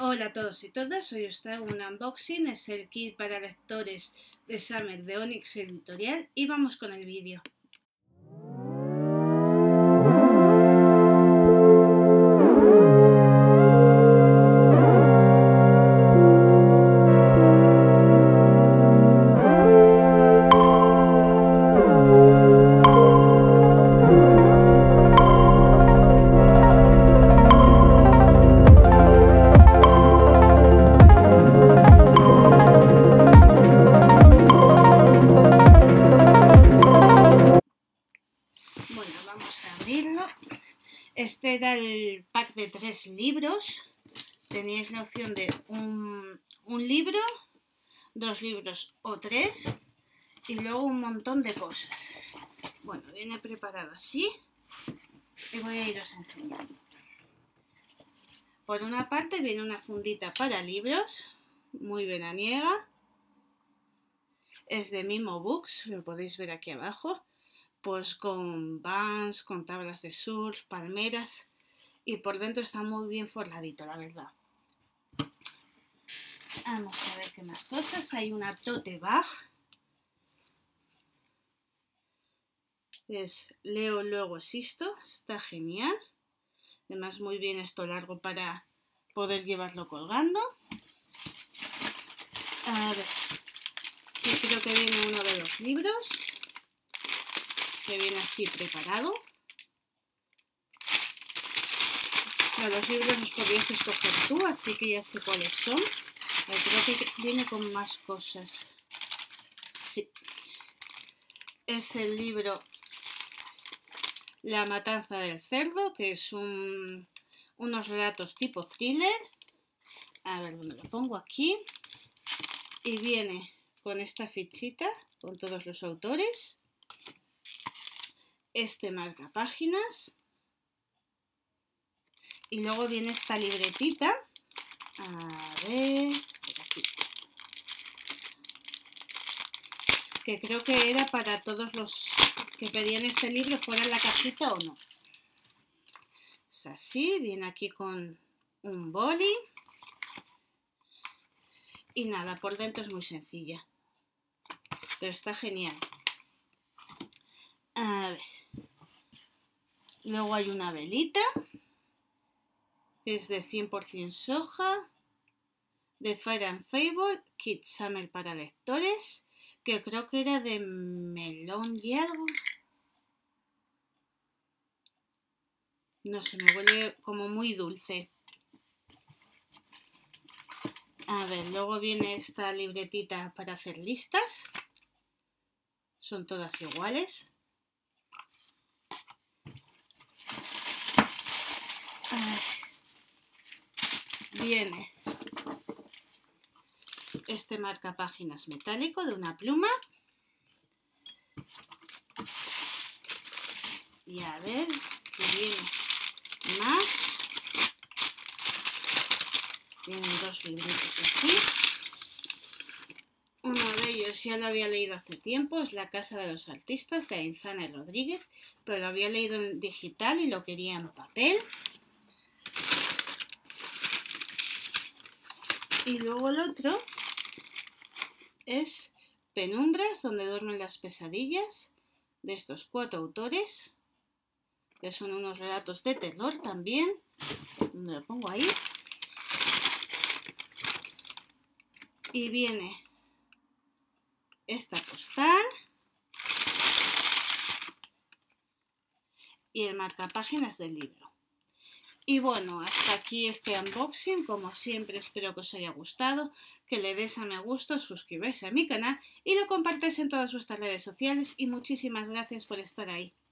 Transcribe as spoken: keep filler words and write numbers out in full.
Hola a todos y todas, hoy os traigo un unboxing, es el kit para lectores de Summer de Onyx Editorial y vamos con el vídeo. Bueno, vamos a abrirlo. Este era el pack de tres libros. Teníais la opción de un, un libro, dos libros o tres y luego un montón de cosas. Bueno, viene preparado así y voy a iros enseñando. Por una parte viene una fundita para libros, muy veraniega. Es de Mimo Books, lo podéis ver aquí abajo. Pues con vans, con tablas de surf, palmeras y por dentro está muy bien forradito, la verdad. Vamos a ver qué más cosas. Hay una tote bag. Es leo, luego existo. Está genial. Además muy bien esto largo para poder llevarlo colgando. A ver. Yo creo que viene uno de los libros. Que viene así preparado. No, los libros los podrías escoger tú, así que ya sé cuáles son. Pero creo que viene con más cosas. Sí. Es el libro La matanza del cerdo, que es un, unos relatos tipo thriller. A ver, ¿dónde lo pongo? Aquí. Y viene con esta fichita, con todos los autores. Este marca páginas y luego viene esta libretita, a ver, aquí, que creo que era para todos los que pedían este libro, fuera en la cajita o no. Es así, viene aquí con un boli y nada, por dentro es muy sencilla, pero está genial. A ver. Luego hay una velita, que es de cien por cien soja, de Fire and Fable, Kit Summer para lectores, que creo que era de melón y algo. No sé, me huele como muy dulce. A ver, luego viene esta libretita para hacer listas. Son todas iguales. Viene este marca páginas metálico de una pluma. Y a ver, que viene más. Vienen dos libritos aquí. Uno de ellos ya lo había leído hace tiempo, es La casa de los artistas de Ainzane Rodríguez, pero lo había leído en digital y lo quería en papel. Y luego el otro es Penumbras, donde duermen las pesadillas, de estos cuatro autores, que son unos relatos de terror también. ¿Dónde lo pongo? Ahí. Y viene esta postal y el marcapáginas del libro. Y bueno, hasta aquí este unboxing. Como siempre, espero que os haya gustado, que le des a me gusta, suscribáis a mi canal y lo compartáis en todas vuestras redes sociales. Y muchísimas gracias por estar ahí.